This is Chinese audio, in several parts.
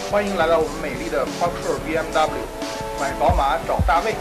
欢迎来到我们美丽的 Parker BMW， 买宝马找大卫。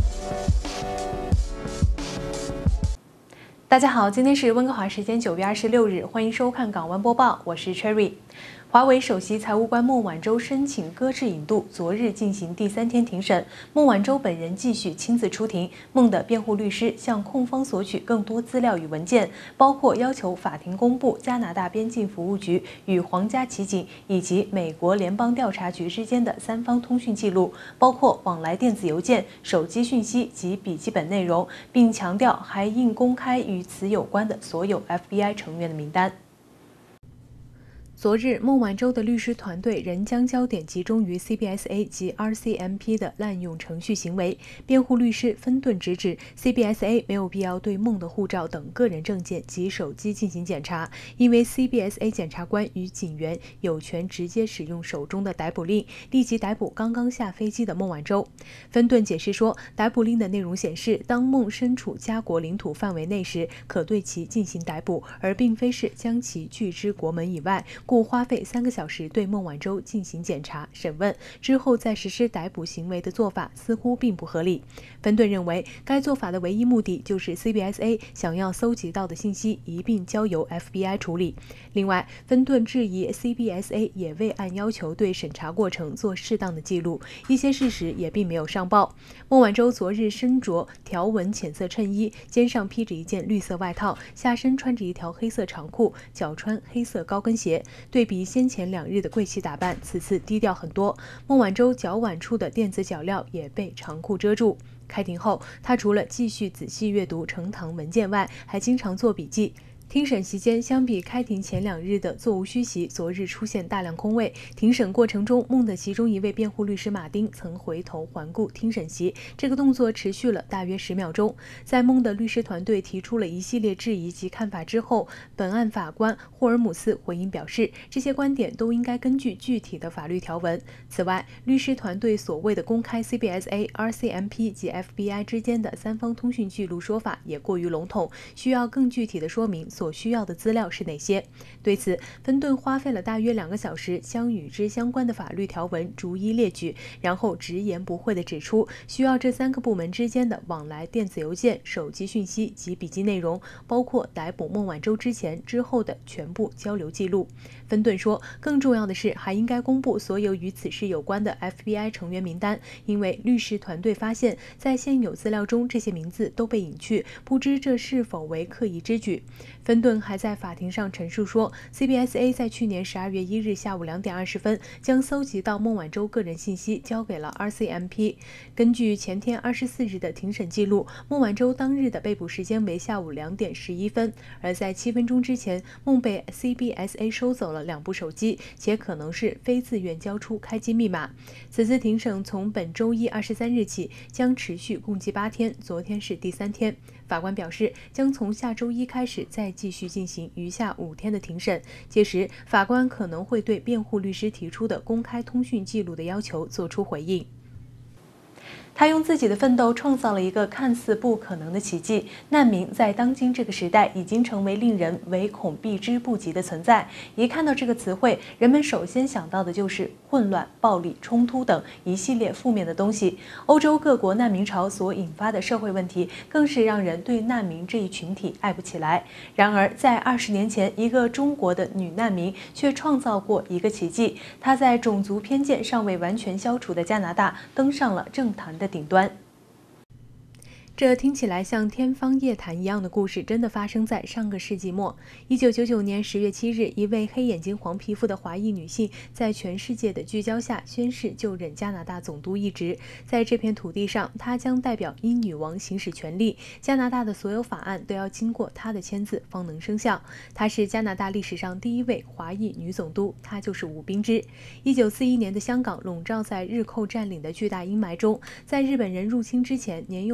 大家好，今天是温哥华时间9月26日，欢迎收看港湾播报，我是 Cherry。华为首席财务官孟晚舟申请搁置引渡，昨日进行第3天庭审。孟晚舟本人继续亲自出庭。孟的辩护律师向控方索取更多资料与文件，包括要求法庭公布加拿大边境服务局与皇家骑警以及美国联邦调查局之间的3方通讯记录，包括往来电子邮件、手机讯息及笔记本内容，并强调还应公开与此有关的所有 FBI 成员的名单。昨日，孟晚舟的律师团队仍将焦点集中于 CBSA 及 RCMP 的滥用程序行为。辩护律师芬顿直指 CBSA 没有必要对孟的护照等个人证件及手机进行检查，因为 CBSA 检察官与警员有权直接使用手中的逮捕令，立即逮捕刚刚下飞机的孟晚舟。芬顿解释说，逮捕令的内容显示，当孟身处加国领土范围内时，可对其进行逮捕，而并非是将其拒之国门以外。故花费3个小时对孟晚舟进行检查、审问之后再实施逮捕行为的做法似乎并不合理。芬顿认为，该做法的唯一目的就是 CBSA 想要搜集到的信息一并交由 FBI 处理。另外，芬顿质疑 CBSA 也未按要求对审查过程做适当的记录，一些事实也并没有上报。孟晚舟昨日身着条纹浅色衬衣，肩上披着一件绿色外套，下身穿着一条黑色长裤，脚穿黑色高跟鞋。对比先前2日的贵气打扮，此次低调很多。孟晚舟脚腕处的电子脚镣也被长裤遮住。开庭后，他除了继续仔细阅读呈堂文件外，还经常做笔记。庭审期间，相比开庭前2日的座无虚席，昨日出现大量空位。庭审过程中，孟的其中一位辩护律师马丁曾回头环顾听审席，这个动作持续了大约10秒钟。在孟的律师团队提出了一系列质疑及看法之后，本案法官霍尔姆斯回应表示，这些观点都应该根据具体的法律条文。此外，律师团队所谓的公开 CBSA、RCMP 及 FBI 之间的3方通讯记录说法也过于笼统，需要更具体的说明所需要的资料是哪些。对此，芬顿花费了大约2个小时，将与之相关的法律条文逐一列举，然后直言不讳地指出，需要这3个部门之间的往来电子邮件、手机讯息及笔记内容，包括逮捕孟晚舟之前、之后的全部交流记录。芬顿说，更重要的是，还应该公布所有与此事有关的 FBI 成员名单，因为律师团队发现，在现有资料中，这些名字都被隐去，不知这是否为刻意之举。芬顿还在法庭上陈述说 ，CBSA 在去年12月1日下午2点20分将搜集到孟晚舟个人信息交给了 RCMP。根据前天24日的庭审记录，孟晚舟当日的被捕时间为下午2点11分，而在7分钟之前，孟被 CBSA 收走了2部手机，且可能是非自愿交出开机密码。此次庭审从本周一23日起将持续共计8天，昨天是第3天。法官表示，将从下周一开始再继续进行余下5天的庭审，届时法官可能会对辩护律师提出的公开通讯记录的要求作出回应。他用自己的奋斗创造了一个看似不可能的奇迹。难民在当今这个时代已经成为令人唯恐避之不及的存在。一看到这个词汇，人们首先想到的就是混乱、暴力、冲突等一系列负面的东西。欧洲各国难民潮所引发的社会问题，更是让人对难民这一群体爱不起来。然而，在20年前，一个中国的女难民却创造过一个奇迹。她在种族偏见尚未完全消除的加拿大，登上了政坛的顶端。这听起来像天方夜谭一样的故事，真的发生在上个世纪末。1999年10月7日，一位黑眼睛、黄皮肤的华裔女性，在全世界的聚焦下宣誓就任加拿大总督一职。在这片土地上，她将代表英女王行使权力，加拿大的所有法案都要经过她的签字方能生效。她是加拿大历史上第1位华裔女总督，她就是伍冰芝。1941年的香港笼罩在日寇占领的巨大阴霾中，在日本人入侵之前，年幼的伍冰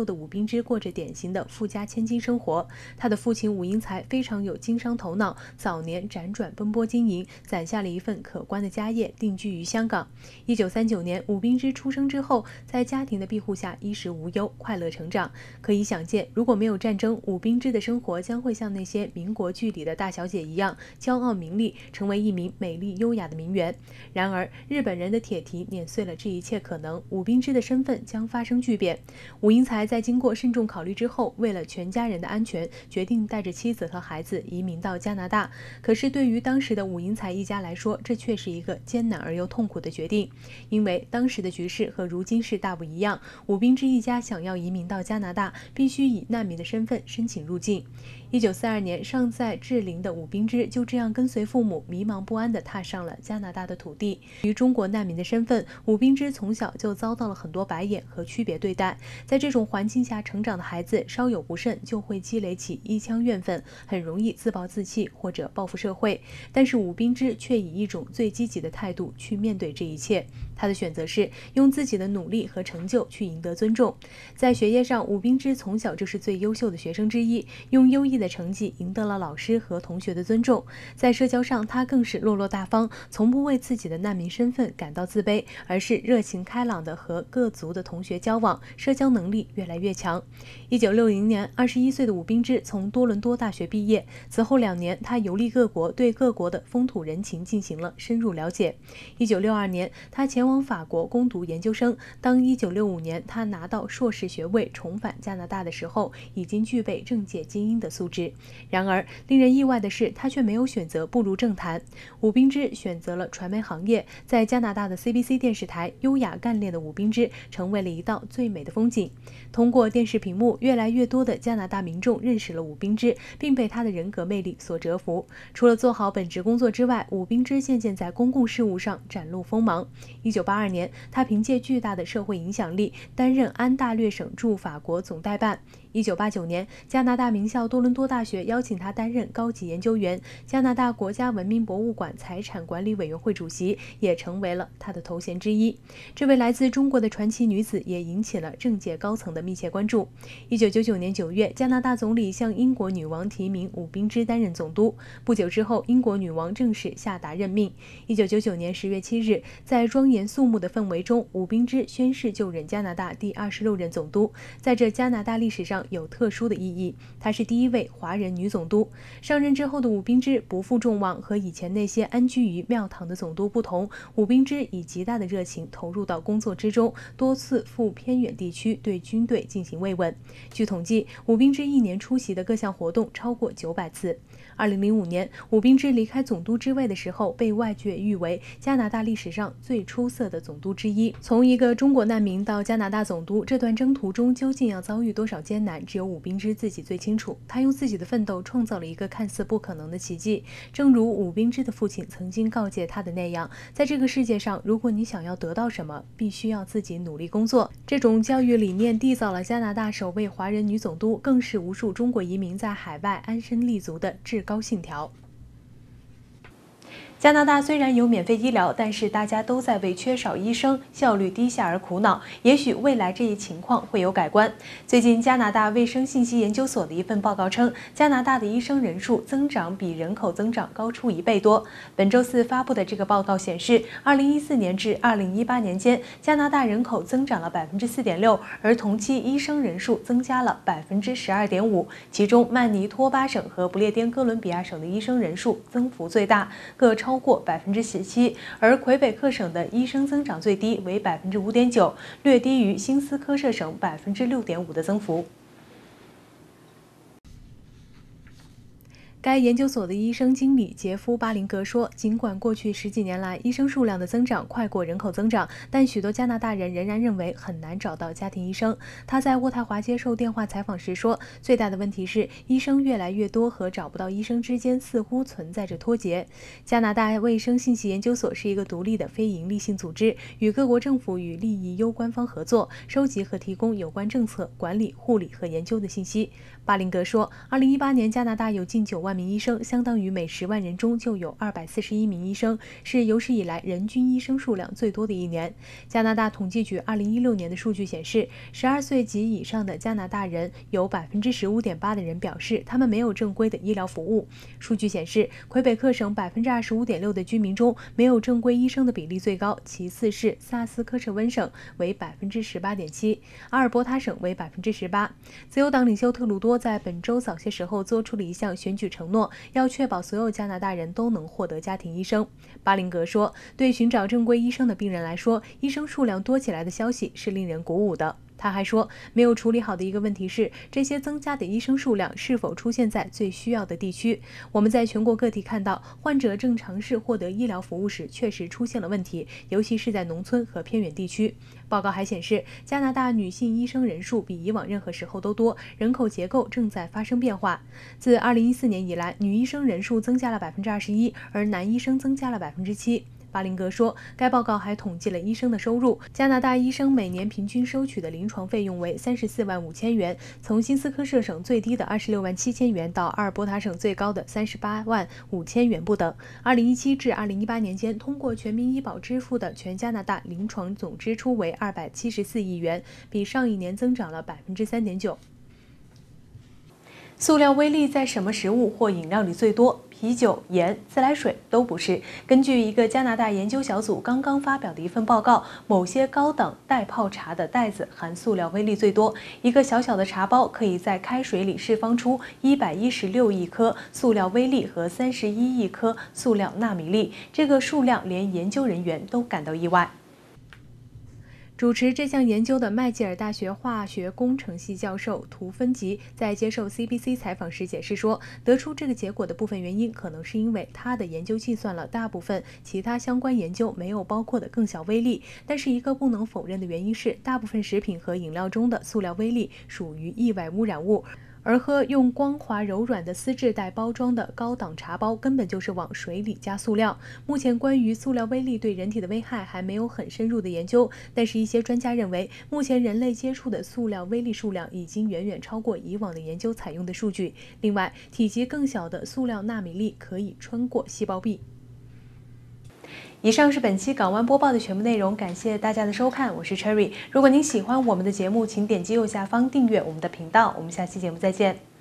之过着典型的富家千金生活。他的父亲武英才非常有经商头脑，早年辗转奔波经营，攒下了一份可观的家业，定居于香港。1939年，武彬之出生之后，在家庭的庇护下衣食无忧，快乐成长。可以想见，如果没有战争，武彬之的生活将会像那些民国剧里的大小姐一样，骄傲名利，成为一名美丽优雅的名媛。然而，日本人的铁蹄碾碎了这一切可能，武彬之的身份将发生巨变。武英才在经过慎重考虑之后，为了全家人的安全，决定带着妻子和孩子移民到加拿大。可是对于当时的武英才一家来说，这却是一个艰难而又痛苦的决定，因为当时的局势和如今是大不一样。武彬之一家想要移民到加拿大，必须以难民的身份申请入境。1942年，尚在稚龄的武彬之就这样跟随父母，迷茫不安地踏上了加拿大的土地。于中国难民的身份，武彬之从小就遭到了很多白眼和区别对待。在这种环境下成长的孩子，稍有不慎就会积累起一腔怨愤，很容易自暴自弃或者报复社会。但是武彬之却以一种最积极的态度去面对这一切。他的选择是用自己的努力和成就去赢得尊重。在学业上，武彬之从小就是最优秀的学生之一，用优异的成绩赢得了老师和同学的尊重。在社交上，他更是落落大方，从不为自己的难民身份感到自卑，而是热情开朗地和各族的同学交往，社交能力越来越强。1960年，21岁的武彬之从多伦多大学毕业，此后2年，他游历各国，对各国的风土人情进行了深入了解。1962年，他前往法国攻读研究生。当1965年他拿到硕士学位，重返加拿大的时候，已经具备政界精英的素质。然而，令人意外的是，他却没有选择步入政坛。武彬之选择了传媒行业，在加拿大的 CBC 电视台，优雅干练的武彬之成为了一道最美的风景。通过电视屏幕，越来越多的加拿大民众认识了武彬之，并被他的人格魅力所折服。除了做好本职工作之外，武彬之渐渐在公共事务上展露锋芒。1982年，他凭借巨大的社会影响力，担任安大略省驻法国总代办。1989年，加拿大名校多伦多大学邀请他担任高级研究员，加拿大国家文明博物馆财产管理委员会主席也成为了他的头衔之一。这位来自中国的传奇女子也引起了政界高层的密切关注。1999年9月，加拿大总理向英国女王提名武彬之担任总督。不久之后，英国女王正式下达任命。1999年10月7日，在庄严肃穆的氛围中，武彬之宣誓就任加拿大第26任总督。在这加拿大历史上有特殊的意义，她是第一位华人女总督。上任之后的武彬之不负众望，和以前那些安居于庙堂的总督不同，武彬之以极大的热情投入到工作之中，多次赴偏远地区对军队进行慰问。据统计，武彬之一年出席的各项活动超过900次。2005年，武彬之离开总督之位的时候，被外界誉为加拿大历史上最出色的总督之一。从一个中国难民到加拿大总督，这段征途中究竟要遭遇多少艰难，只有武彬之自己最清楚。他用自己的奋斗创造了一个看似不可能的奇迹。正如武彬之的父亲曾经告诫他的那样，在这个世界上，如果你想要得到什么，必须要自己努力工作。这种教育理念缔造了加拿大首位华人女总督，更是无数中国移民在海外安身立足的至高信条。加拿大虽然有免费医疗，但是大家都在为缺少医生、效率低下而苦恼。也许未来这一情况会有改观。最近，加拿大卫生信息研究所的一份报告称，加拿大的医生人数增长比人口增长高出1倍多。本周4发布的这个报告显示，2014年至2018年间，加拿大人口增长了4.6%，而同期医生人数增加了12.5%。其中，曼尼托巴省和不列颠哥伦比亚省的医生人数增幅最大，各超过17%，而魁北克省的医生增长最低为5.9%，略低于新斯科舍省6.5%的增幅。该研究所的医生经理杰夫·巴林格说，尽管过去10几年来医生数量的增长快过人口增长，但许多加拿大人仍然认为很难找到家庭医生。他在渥太华接受电话采访时说，最大的问题是医生越来越多和找不到医生之间似乎存在着脱节。加拿大卫生信息研究所是一个独立的非营利性组织，与各国政府与利益攸关方合作，收集和提供有关政策、管理、护理和研究的信息。巴林格说，2018年加拿大有近9万万名医生，相当于每10万人中就有241名医生，是有史以来人均医生数量最多的一年。加拿大统计局2016年的数据显示，12岁及以上的加拿大人有15.8%的人表示他们没有正规的医疗服务。数据显示，魁北克省25.6%的居民中没有正规医生的比例最高，其次是萨斯科彻温省为18.7%，阿尔伯塔省为18%。自由党领袖特鲁多在本周早些时候做出了一项选举承诺，要确保所有加拿大人都能获得家庭医生。巴林格说，对寻找正规医生的病人来说，医生数量多起来的消息是令人鼓舞的。他还说，没有处理好的一个问题是，这些增加的医生数量是否出现在最需要的地区。我们在全国各地看到，患者正尝试获得医疗服务时确实出现了问题，尤其是在农村和偏远地区。报告还显示，加拿大女性医生人数比以往任何时候都多，人口结构正在发生变化。自2014年以来，女医生人数增加了21%，而男医生增加了7%。巴林格说，该报告还统计了医生的收入。加拿大医生每年平均收取的临床费用为34万5千元，从新斯科舍省最低的26万7千元到阿尔伯塔省最高的38万5千元不等。2017至2018年间，通过全民医保支付的全加拿大临床总支出为274亿元，比上一年增长了3.9%。塑料微粒在什么食物或饮料里最多？啤酒、盐、自来水都不是。根据一个加拿大研究小组刚刚发表的一份报告，某些高档袋泡茶的袋子含塑料微粒最多。一个小小的茶包可以在开水里释放出116亿颗塑料微粒和31亿颗塑料纳米粒，这个数量连研究人员都感到意外。主持这项研究的麦吉尔大学化学工程系教授图芬吉在接受 CBC 采访时解释说，得出这个结果的部分原因可能是因为他的研究计算了大部分其他相关研究没有包括的更小微粒，但是一个不能否认的原因是，大部分食品和饮料中的塑料微粒属于意外污染物。而喝用光滑柔软的丝质袋包装的高档茶包根本就是往水里加塑料。目前关于塑料微粒对人体的危害还没有很深入的研究，但是一些专家认为，目前人类接触的塑料微粒数量已经远远超过以往的研究采用的数据。另外，体积更小的塑料纳米粒可以穿过细胞壁。以上是本期港湾播报的全部内容，感谢大家的收看，我是 Cherry。如果您喜欢我们的节目，请点击右下方订阅我们的频道，我们下期节目再见。